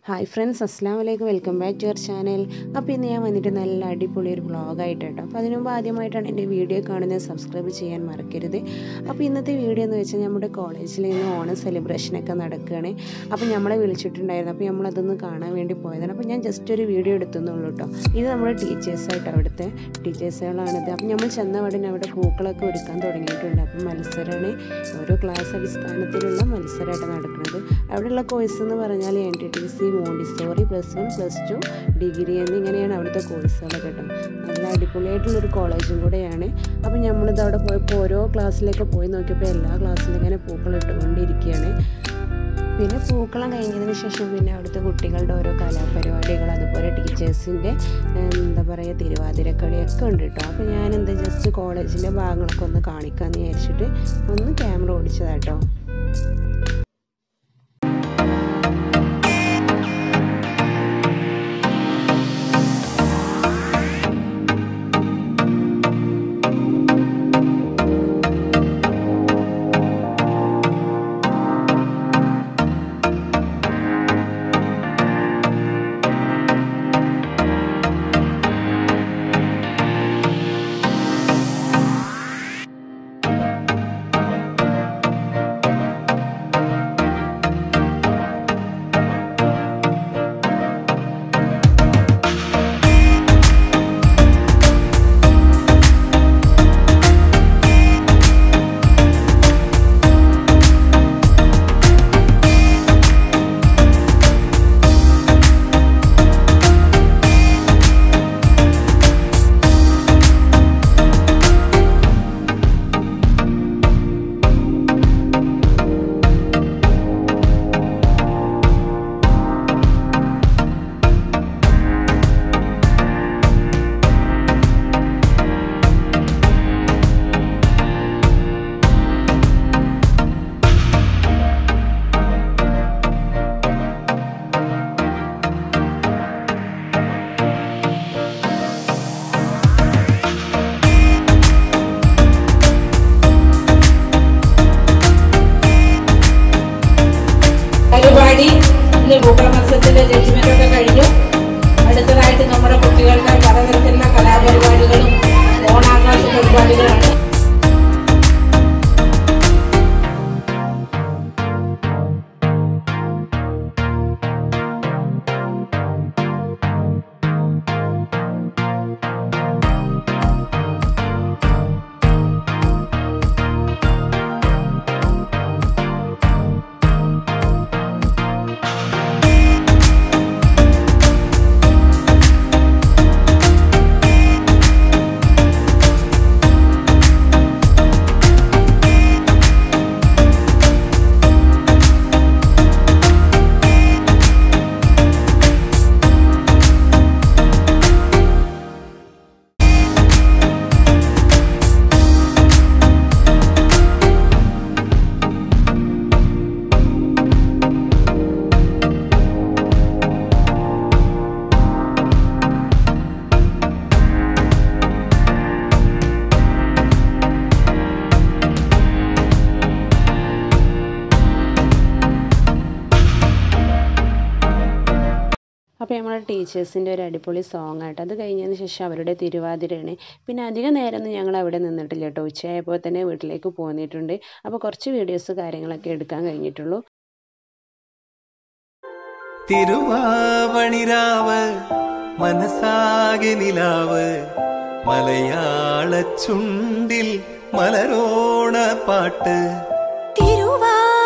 Hi friends, അസ്സാം വലൈക്കും. Welcome back to your channel. അപ്പോൾ ഇന്ന് ഞാൻ വന്നിട്ട് നല്ല അടിപൊളി ഒരു വ്ളോഗായിട്ട് കേട്ടോ. അപ്പോൾ അതിനു മുമ്പ് ആദ്യമായിട്ടാണ് എൻ്റെ വീഡിയോ കാണുന്നത്, സബ്സ്ക്രൈബ് ചെയ്യാൻ മറക്കരുത്. അപ്പോൾ ഇന്നത്തെ വീഡിയോ എന്ന് വെച്ചാൽ നമ്മുടെ കോളേജിൽ നിന്ന് ഓണം സെലിബ്രേഷനൊക്കെ നടക്കുകയാണ്. അപ്പോൾ നമ്മളെ വിളിച്ചിട്ടുണ്ടായിരുന്നു. അപ്പോൾ നമ്മളതൊന്ന് കാണാൻ വേണ്ടി പോയതാണ്. അപ്പോൾ ഞാൻ ജസ്റ്റ് ഒരു വീഡിയോ എടുത്തുന്നുള്ളൂ കേട്ടോ. ഇത് നമ്മുടെ ടീച്ചേഴ്സായിട്ടോ, അവിടുത്തെ ടീച്ചേഴ്സുകളാണിത്. അപ്പോൾ നമ്മൾ ചെന്ന ഉടനെ അവിടെ പൂക്കളൊക്കെ ഒരുക്കാൻ തുടങ്ങിയിട്ടുണ്ട്. അപ്പോൾ മത്സരമാണ്, ഓരോ ക്ലാസ് അടിസ്ഥാനത്തിലുള്ള മത്സരമായിട്ട് നടക്കുന്നത്. അവിടെയുള്ള കോഴ്സ് എന്ന് പറഞ്ഞാൽ NTTC, മോണ്ടിസോറി, +1, +2, ഡിഗ്രി എന്നിങ്ങനെയാണ് അവിടുത്തെ കോഴ്സുകളൊക്കെ കേട്ടോ. നല്ല അടിപൊളിയായിട്ടുള്ളൊരു കോളേജും കൂടെയാണ്. അപ്പോൾ നമ്മളിത് അവിടെ പോയപ്പോൾ ഓരോ ക്ലാസ്സിലേക്ക് പോയി നോക്കിയപ്പോൾ എല്ലാ ക്ലാസ്സിലും ഇങ്ങനെ പൂക്കൾ ഇട്ടുകൊണ്ടിരിക്കുകയാണ്. പിന്നെ പൂക്കളം കഴിഞ്ഞതിന് ശേഷം പിന്നെ അവിടുത്തെ കുട്ടികളുടെ ഓരോ കലാപരിപാടികൾ, അതുപോലെ ടീച്ചേഴ്സിൻ്റെ എന്താ പറയുക, തിരുവാതിരക്കളിയൊക്കെ ഉണ്ട് കേട്ടോ. അപ്പോൾ ഞാൻ ജസ്റ്റ് കോളേജിൻ്റെ ഭാഗങ്ങളൊക്കെ ഒന്ന് കാണിക്കാമെന്ന് വിചാരിച്ചിട്ട് ഒന്ന് ക്യാമറ ഓടിച്ചതാട്ടോ. പൂക്കള മത്സരത്തിന്റെ ജഡ്ജ്മെന്റൊക്കെ കഴിഞ്ഞു. അടുത്തതായിട്ട് നമ്മുടെ കുട്ടികൾക്ക് പലതരത്തിലുള്ള കലാപരിപാടികളും ഓണാഘോഷ പരിപാടികളാണ്. അപ്പോൾ നമ്മുടെ ടീച്ചേഴ്സിൻ്റെ ഒരു അടിപൊളി സോങ് ആയിട്ട് അത് കഴിഞ്ഞതിന് ശേഷം അവരുടെ തിരുവാതിരയാണ്. പിന്നെ അധികം നേരമൊന്നും ഞങ്ങൾ അവിടെ നിന്നിട്ടില്ല കേട്ടോ. ഉച്ചയായപ്പോൾ തന്നെ വീട്ടിലേക്ക് പോന്നിട്ടുണ്ട്. അപ്പോൾ കുറച്ച് വീഡിയോസ് കാര്യങ്ങളൊക്കെ എടുക്കാൻ കഴിഞ്ഞിട്ടുള്ളൂ. തിരുവാവണിരാവ് മനസാകെ നിലാവ്, മലയാള ചുണ്ടിൽ മലരോണ പാട്ട്.